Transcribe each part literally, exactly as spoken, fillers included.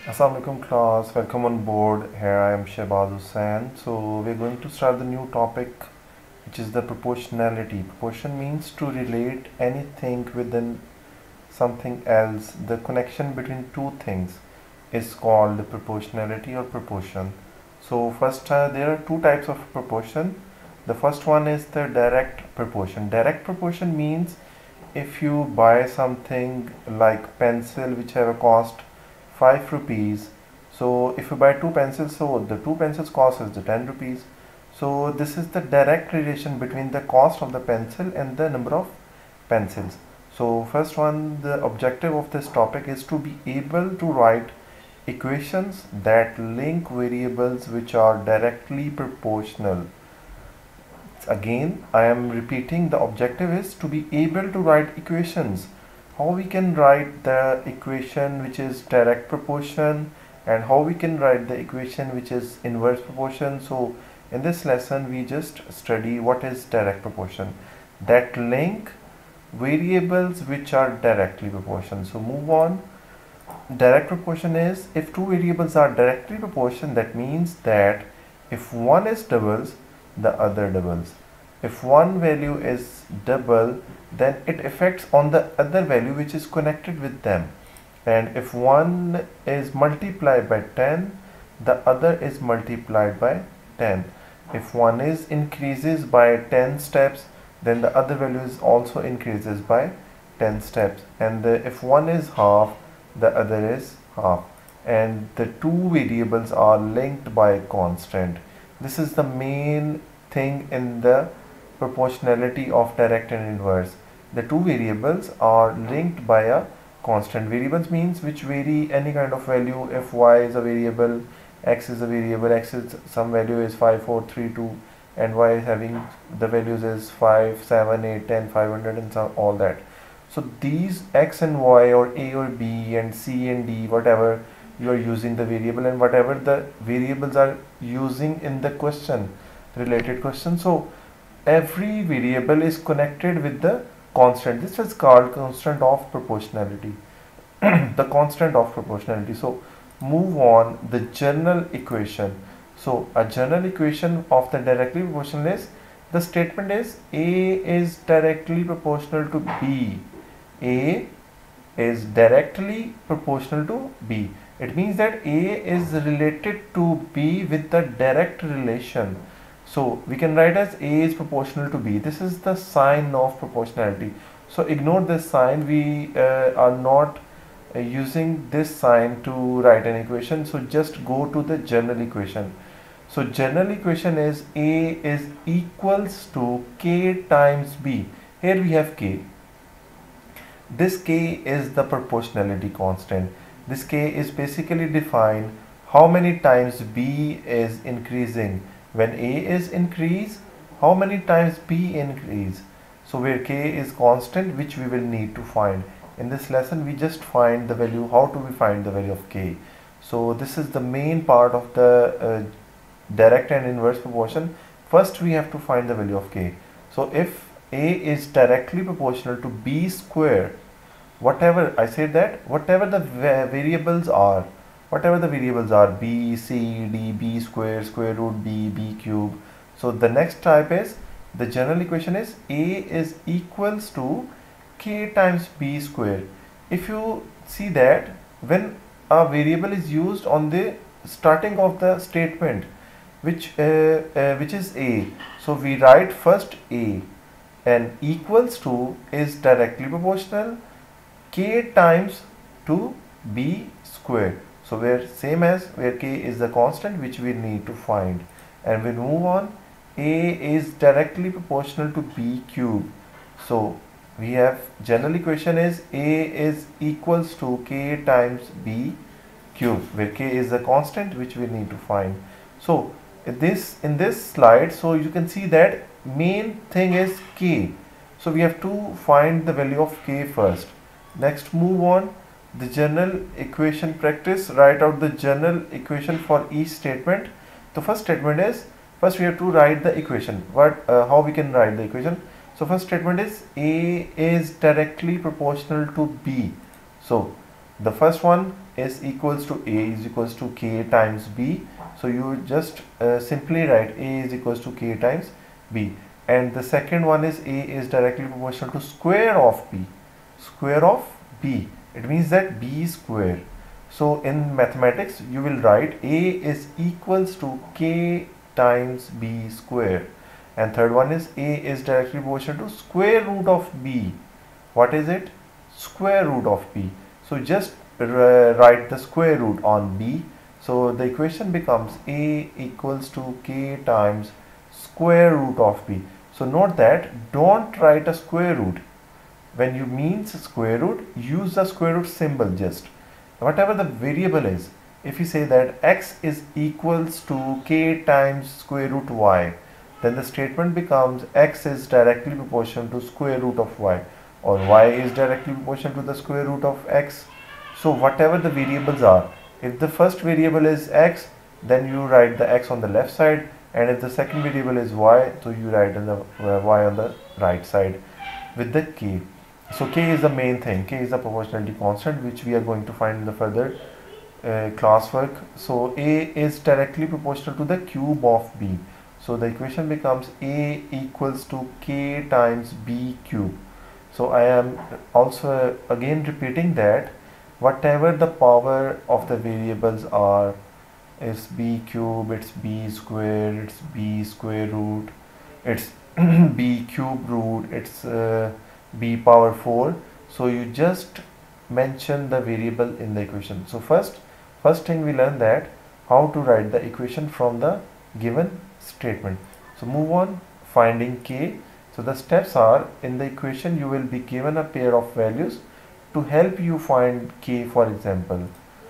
Assalamualaikum class, welcome on board. Here I am Shehbaz Hussain. So we're going to start the new topic, which is the proportionality. Proportion means to relate anything within something else. The connection between two things is called proportionality or proportion. So first, uh, there are two types of proportion. The first one is the direct proportion. Direct proportion means if you buy something like pencil which have a cost five rupees, so if you buy two pencils, so the two pencils cost is the ten rupees. So this is the direct relation between the cost of the pencil and the number of pencils. So first one, the objective of this topic is to be able to write equations that link variables which are directly proportional. Again, I am repeating, the objective is to be able to write equations. How we can write the equation which is direct proportion, and how we can write the equation which is inverse proportion. So in this lesson we just study what is direct proportion, that link variables which are directly proportional. So move on. Direct proportion is if two variables are directly proportional, that means that if one is doubles, the other doubles. If one value is double, then it affects on the other value which is connected with them. And if one is multiplied by ten, the other is multiplied by ten. If one is increases by ten steps, then the other value is also increases by ten steps. And the, if one is half, the other is half. And the two variables are linked by a constant. This is the main thing in the proportionality of direct and inverse. The two variables are linked by a constant. Variables means which vary any kind of value. If y is a variable, x is a variable, x is some value is five, four, three, two, and y is having the values is five, seven, eight, ten, five hundred, and some all that. So these x and y, or a or b and c and d, whatever you are using the variable, and whatever the variables are using in the question, related question. So every variable is connected with the constant. This is called constant of proportionality. The constant of proportionality. So move on, the general equation. So a general equation of the directly proportional is, the statement is A is directly proportional to B. A is directly proportional to B. It means that A is related to B with the direct relation. So we can write as A is proportional to B. This is the sign of proportionality. So ignore this sign. We uh, are not uh, using this sign to write an equation. So just go to the general equation. So general equation is A is equals to K times B. Here we have K. This K is the proportionality constant. This K is basically defined how many times B is increasing. When A is increase, how many times B increase? So where K is constant, which we will need to find. In this lesson, we just find the value. How do we find the value of K? So this is the main part of the uh, direct and inverse proportion. First, we have to find the value of K. So if A is directly proportional to B square, whatever, I said that, whatever the va variables are, whatever the variables are, b, c, d, b square, square root b, b cube. So the next type is, the general equation is A is equals to K times B square. If you see that when a variable is used on the starting of the statement, which uh, uh, which is A, so we write first A, and equals to is directly proportional K times to B square. So where same as where K is the constant which we need to find, and we move on. A is directly proportional to B cube. So we have general equation is A is equals to K times B cube, where K is the constant which we need to find. So this in this slide, so you can see that main thing is K. So we have to find the value of K first. Next, move on. The general equation practice. Write out the general equation for each statement. The first statement is, first we have to write the equation. What uh, how we can write the equation? So first statement is A is directly proportional to B. So the first one, is equals to A is equals to K times B. So you just uh, simply write A is equals to K times B. And the second one is A is directly proportional to square of B. Square of B. It means that B is square. So in mathematics you will write A is equals to K times B square. And third one is A is directly proportional to square root of B. What is it? Square root of B. So just uh, write the square root on B. So the equation becomes A equals to K times square root of B. So note that don't write a square root. When you means square root, use the square root symbol just. Whatever the variable is, if you say that x is equals to K times square root y, then the statement becomes x is directly proportional to square root of y, or y is directly proportional to the square root of x. So whatever the variables are, if the first variable is x, then you write the x on the left side, and if the second variable is y, so you write in the uh, y on the right side with the k. So k is the main thing. K is the proportionality constant, which we are going to find in the further uh, classwork. So A is directly proportional to the cube of B. So the equation becomes A equals to K times B cube. So I am also again repeating that whatever the power of the variables are, is B cube, it's B square, it's B square root, it's B cube root, it's uh, B power four. So you just mention the variable in the equation. So first first thing we learn that how to write the equation from the given statement. So move on, finding K. So the steps are, in the equation you will be given a pair of values to help you find K. For example,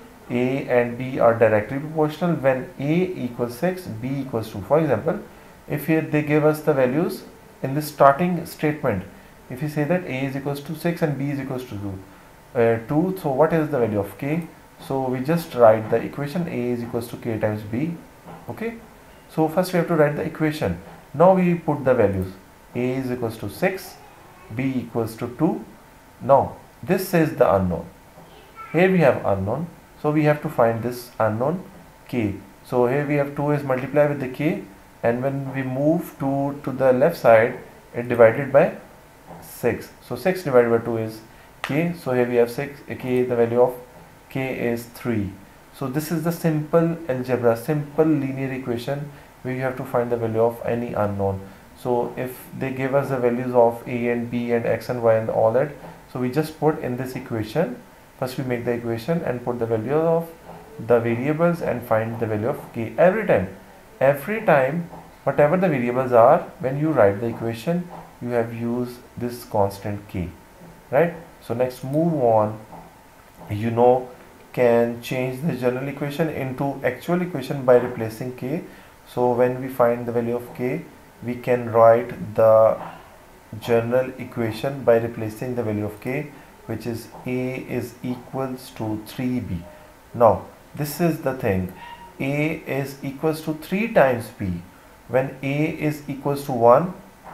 A and B are directly proportional when A equals six, B equals two. For example, if here they give us the values in the starting statement, if you say that A is equals to six and B is equals to two, uh, two, so what is the value of K? So we just write the equation A is equals to K times B. Okay, so first we have to write the equation. Now we put the values. A is equals to six, B equals to two. Now this is the unknown. Here we have unknown, so we have to find this unknown K. So here we have two is multiplied with the K, and when we move two to the left side, it divided by six. So six divided by two is K. So here we have six, K, the value of K is three. So this is the simple algebra, simple linear equation where you have to find the value of any unknown. So if they give us the values of A and B and X and Y and all that, so we just put in this equation. First we make the equation and put the value of the variables and find the value of K. Every time, every time, whatever the variables are, when you write the equation, you have used this constant K, right? So next move on, you know, can change the general equation into actual equation by replacing K. So when we find the value of K, we can write the general equation by replacing the value of K, which is A is equals to three B. Now this is the thing, A is equals to three times B. When A is equals to one,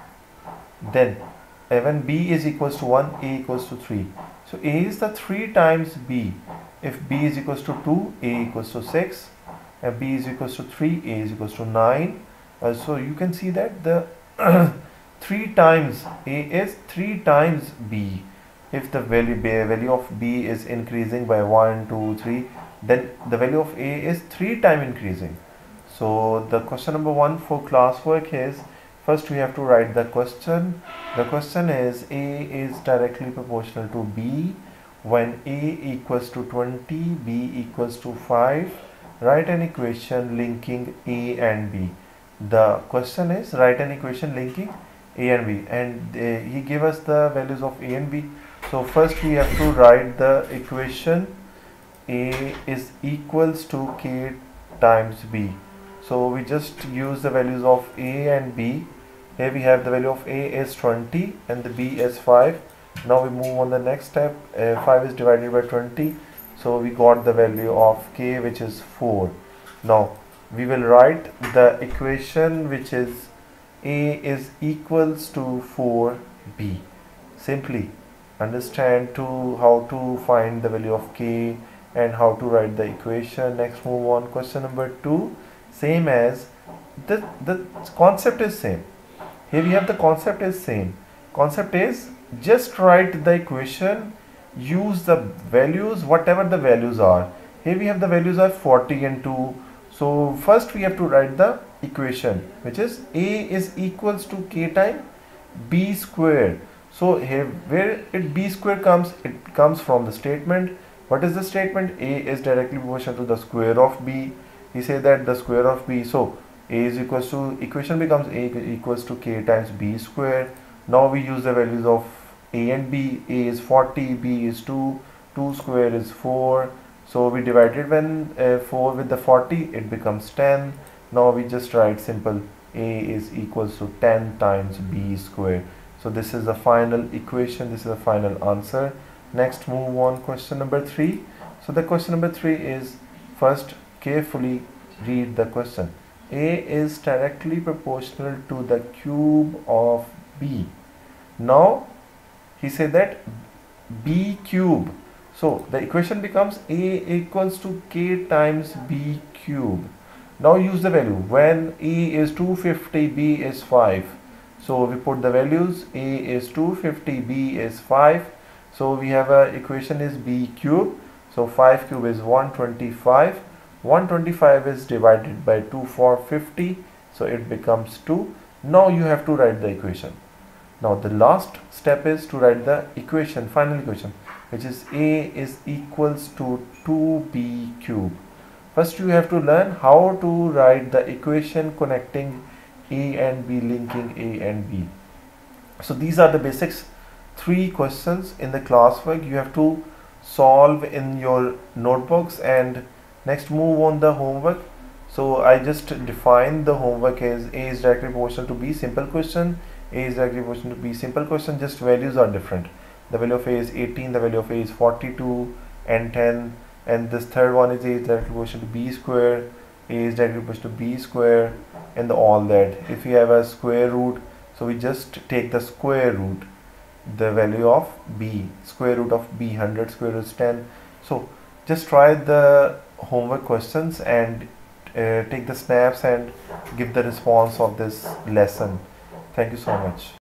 then uh, when B is equals to one, A equals to three. So A is the three times B. If B is equals to two, A equals to six, and B is equals to three, A is equals to nine. Uh, so you can see that the three times A is three times B. If the value, value of B is increasing by one, two, three, then the value of A is three time increasing. So the question number one for classwork is, first we have to write the question. The question is A is directly proportional to B when A equals to twenty, B equals to five. Write an equation linking A and B. The question is write an equation linking A and B, and uh, he gave us the values of A and B. So first we have to write the equation A is equals to K times B. So we just use the values of A and B. Here we have the value of A is twenty and the B is five. Now we move on the next step. uh, five is divided by twenty, so we got the value of K, which is four. Now we will write the equation which is A is equals to four B. Simply understand to how to find the value of K and how to write the equation. Next, move on. Question number two, same as the the concept is same. Here we have the concept is same. Concept is just write the equation, use the values, whatever the values are. Here we have the values are forty and two. So first we have to write the equation, which is a is equals to k times b square. So here where it b square comes, it comes from the statement. What is the statement? A is directly proportional to the square of b. We say that the square of b. So a is equals to, equation becomes a equals to k times b square. Now we use the values of a and b. A is forty, b is two, two square is four. So we divided when uh, four with the forty, it becomes ten. Now we just write simple, a is equals to ten times b square. So this is the final equation, this is the final answer. Next, move on, question number three. So the question number three is, first carefully read the question. A is directly proportional to the cube of b. Now he said that b cube. So the equation becomes a equals to k times b cube. Now use the value. When a is two hundred fifty, b is five. So we put the values. A is two hundred fifty, b is five. So we have a equation is b cube. So five cube is one hundred twenty-five. one hundred twenty-five is divided by two for fifty. So it becomes two. Now you have to write the equation. Now the last step is to write the equation, final equation, which is a is equals to two b cube. First you have to learn how to write the equation connecting a and b, linking a and b. So these are the basics, three questions in the classwork you have to solve in your notebooks. And next, move on the homework. So I just defined the homework as a is directly proportional to b, simple question. A is directly proportional to b, simple question, just values are different. The value of a is eighteen, the value of a is forty-two and ten, and this third one is a is directly proportional to b square, a is directly proportional to b square, and the, all that. If we have a square root, so we just take the square root, the value of b, square root of b, one hundred square root is ten. So just try the homework questions and uh, take the snaps and give the response of this lesson. Thank you so much.